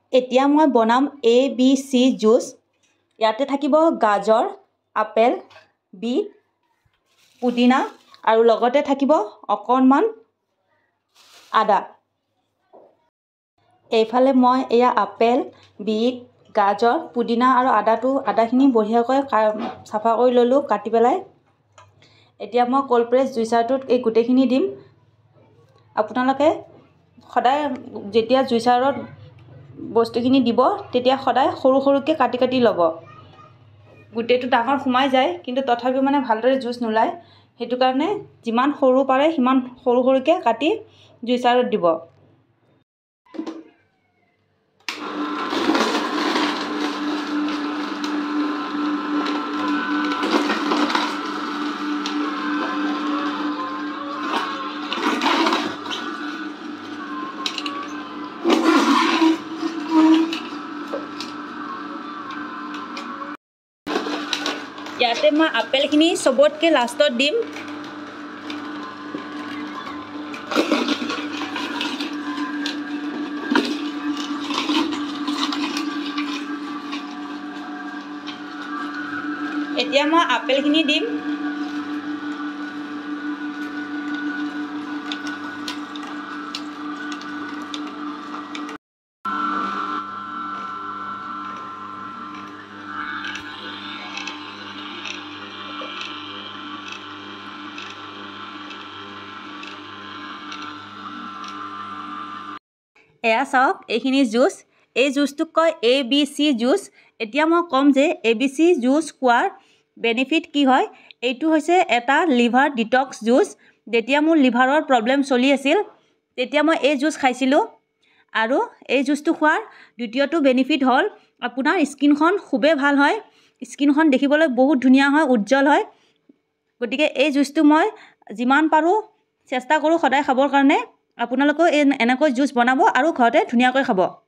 এতিয়া মই বনাম ABC জুচ। ইয়াতে থাকিব গাজৰ, আপেল, বিট, পুদিনা আৰু লগতে থাকিব অকণমান আদা। এইফালে মই এয়া আপেল, বিট, গাজৰ, পুদিনা আৰু আদাখিনি বঢ়িয়াকৈ চাফা কৰি ল'লোঁ কাটি পেলাই। এতিয়া মই কোল্ড প্ৰেছ জুইচাৰটোত এই গোটেইখিনি দিম। আপোনালোকে সদায় যেতিয়া জুইচাৰত বস্তুখিনি দিব তেতিয়া সদায় সৰু সৰুকৈ কাটি কাটি ল'ব। গোটেইটো ডাঙৰ সোমাই যায় কিন্তু তথাপিও মানে ভালদৰে জুচ নোলায়। সেইটো কাৰণে যিমান সৰু পাৰে সিমান সৰু সৰুকৈ কাটি জুইচাৰত দিব। ইয়াতে মই আপেলখিনি চবতকৈ লাষ্টত দিম। এতিয়া মই আপেলখিনি দিম। এয়া চাওক, এইখিনি জুচ। এই জুচটোক কয় ABC জুচ। এতিয়া মই ক'ম যে ABC জুচ খোৱাৰ বেনিফিট কি হয়। এইটো হৈছে এটা লিভাৰ ডিটক্স জুচ। যেতিয়া মোৰ লিভাৰৰ প্ৰব্লেম চলি আছিল তেতিয়া মই এই জুচ খাইছিলোঁ। আৰু এই জুচটো খোৱাৰ দ্বিতীয়টো বেনিফিট হ'ল আপোনাৰ স্কিনখন খুবেই ভাল হয়। স্কিনখন দেখিবলৈ বহুত ধুনীয়া হয়, উজ্জ্বল হয়। গতিকে এই জুচটো মই যিমান পাৰোঁ চেষ্টা কৰোঁ সদায় খাবৰ কাৰণে। আপোনালোকেও এনেকৈ জুচ বনাব আৰু ঘৰতে ধুনীয়াকৈ খাব।